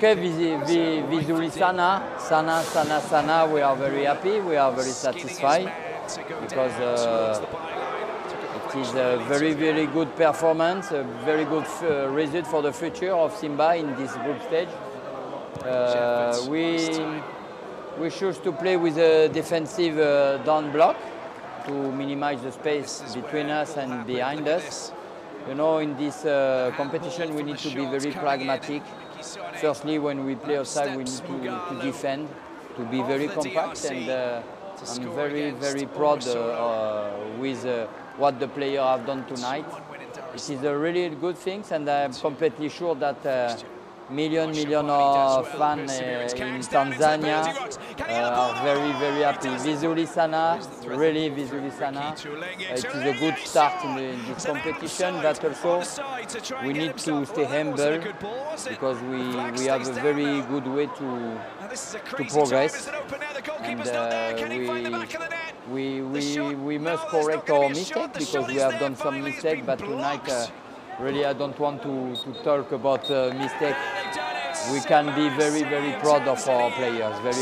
Okay, visually Sana, we are very happy, we are very satisfied because it is a very, very good performance, a very good result for the future of Simba in this group stage. We choose to play with a defensive down block to minimize the space between us and behind us. You know, in this competition we need to be very pragmatic. Firstly, when we play outside, we need to defend, to be very compact, and I'm very, very proud with what the players have done tonight. It is a really good thing, and I'm completely sure that million of fans in Tanzania are very, very happy. Vizuri Sana, really Vizuri Sana. It is a good start in this competition, but also we need to stay humble because we have a very good way to progress, and we must correct our mistake because we have done some mistakes, but tonight really I don't want to talk about mistake. We can be very, very proud of our players.